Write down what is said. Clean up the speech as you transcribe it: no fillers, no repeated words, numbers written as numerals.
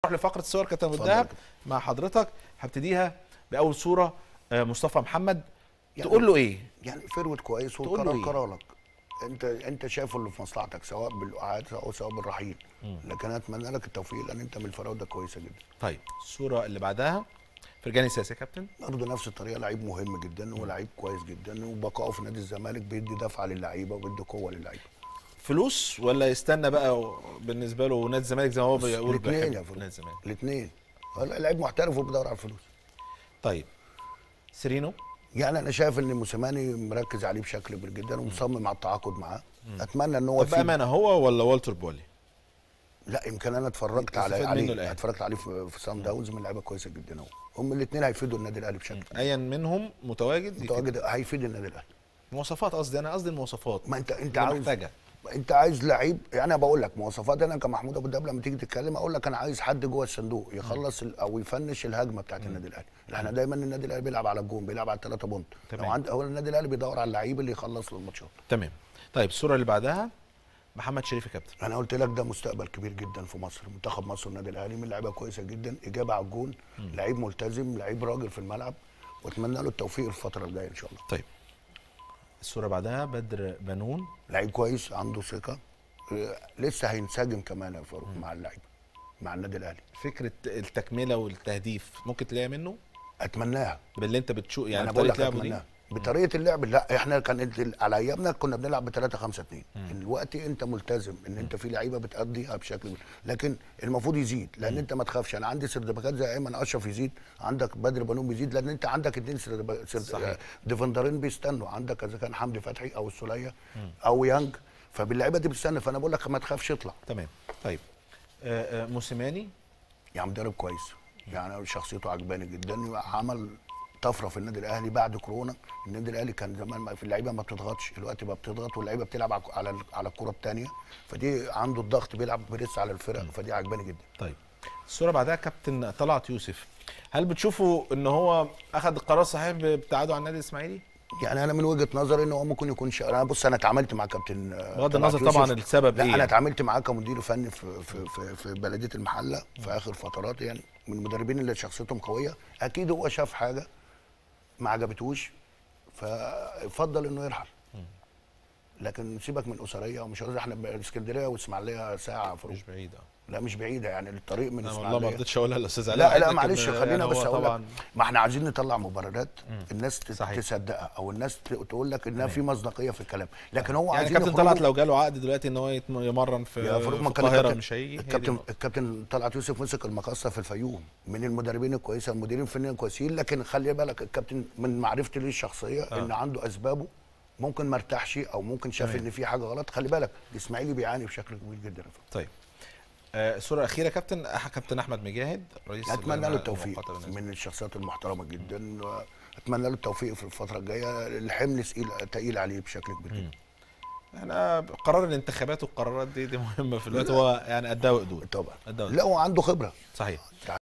نروح لفقره الصور كابتن ابو الدهب مع حضرتك. هبتديها باول صوره. مصطفى محمد يعني تقول له ايه؟ يعني فروت كويس والقرار قرارك. انت شايف اللي في مصلحتك سواء بالقعاد او سواء بالرحيل. لكن انا اتمنى لك التوفيق لان انت من الفراوده كويسه جدا. طيب الصوره اللي بعدها فرجاني ساسي يا كابتن. برضه نفس الطريقه، لعيب مهم جدا ولعيب كويس جدا، وبقائه في نادي الزمالك بيدي دفعه للعيبه وبيدي قوه للعيبه. فلوس ولا يستنى بقى بالنسبه له نادي الزمالك زي ما هو بيقول؟ الاثنين يا فلوس، الاثنين. لعيب محترف وبيدور على الفلوس. طيب سيرينو، يعني انا شايف ان موسيماني مركز عليه بشكل كبير جدا ومصمم على التعاقد معاه. اتمنى ان هو بامانه هو ولا والتر بولي؟ لا يمكن انا اتفرجت عليه اتفرجت عليه في سان داونز، من لعيبه كويسه جدا. هو هم الاثنين هيفيدوا النادي الاهلي بشكل كبير. ايا منهم متواجد هيفيد النادي الاهلي. مواصفات انا قصدي المواصفات. ما انت عايز لعيب. يعني انا بقول لك مواصفات. انا كمحمود ابو الدهب لما تيجي تتكلم اقول لك انا عايز حد جوه الصندوق يخلص او يفنش الهجمه بتاعت النادي الاهلي. احنا دايما النادي الاهلي بيلعب على الجون، بيلعب على 3 بونت. هو النادي الاهلي بيدور على اللعيب اللي يخلص له الماتشات. تمام. طيب الصوره اللي بعدها محمد شريف يا كابتن. انا قلت لك ده مستقبل كبير جدا في مصر. منتخب مصر والنادي الاهلي من لعيبه كويسه جدا، اجابه على الجون، لعيب ملتزم، لعيب راجل في الملعب، واتمنى له التوفيق الفتره الجايه ان شاء الله. طيب الصوره بعدها بدر بنون، لعيب كويس عنده ثقه، لسه هينسجم كمان يا فاروق مع اللعيبه مع النادي الاهلي. فكره التكمله والتهديف ممكن تلاقيها منه؟ اتمناها باللي انت بتشوف يعني أنا بطريقه لعبه دي. بطريقه اللعب. لا احنا كان على ايامنا كنا بنلعب ب 3-5-2. دلوقتي انت ملتزم ان انت في لعيبه بتأديها بشكل لكن المفروض يزيد لان انت ما تخافش. انا عندي سردباكات زي ايمن اشرف يزيد، عندك بدر بنون بيزيد، لان انت عندك 2 ديفندرين بيستنوا، عندك اذا كان حمدي فتحي او السوليه او يانج، فباللعيبه دي بتستنى. فانا بقول لك ما تخافش اطلع. تمام. طيب موسيماني يعني مدرب كويس، يعني شخصيته عجباني جدا، عمل طفره في النادي الاهلي بعد كورونا. النادي الاهلي كان زمان في اللعيبه ما بتضغطش، دلوقتي بقى بتضغط واللعيبه بتلعب على الكره الثانيه، فدي عنده الضغط، بيلعب بريس على الفرق، فدي عجباني جدا. طيب الصوره بعدها كابتن طلعت يوسف، هل بتشوفوا ان هو اخذ القرار صحيح بابتعاده عن النادي الاسماعيلي؟ يعني انا من وجهه نظري ان هو ممكن يكون انا بص، انا اتعاملت مع كابتن بغض النظر طبعا السبب لا انا اتعاملت معاه كمدير فني في بلديه المحله في اخر فترات، يعني من المدربين اللي شخصيتهم قويه. اكيد هو شاف حاجه ما عجبتهوش ففضل انه يرحل. لكن سيبك من اسريه ومش قصدي، احنا اسكندريه واسماعيليه ساعه فروق، مش بعيده. لا مش بعيده، يعني الطريق من اسماعيليه. والله ما رضيتش اقولها للاستاذ علاء. لا معلش خلينا بس اقول لك، ما احنا عايزين نطلع مبررات الناس تصدقها او الناس تقول لك انها في مصداقيه في الكلام، لكن هو يعني كابتن طلعت لو جاله عقد دلوقتي ان هو يمرن في القاهره مش هيجي. الكابتن طلعت يوسف مسك المقصه في الفيوم، من المدربين الكويسه، المديرين الفنيين كويسين، لكن خلي بالك الكابتن من معرفتي ليه الشخصيه ان عنده اسبابه، ممكن ما ارتاحش او ممكن شاف ان في حاجه غلط. خلي بالك الاسماعيلي بيعاني بشكل كبير جدا. طيب الصوره الاخيره كابتن احمد مجاهد رئيس، اتمنى له التوفيق، من الشخصيات المحترمه جدا، اتمنى له التوفيق في الفتره الجايه. الحمل تقيل عليه بشكل كبير جدا. احنا قرار الانتخابات والقرارات دي مهمه في الوقت، هو يعني قدها وقدود طبعا. لا هو عنده خبره صحيح.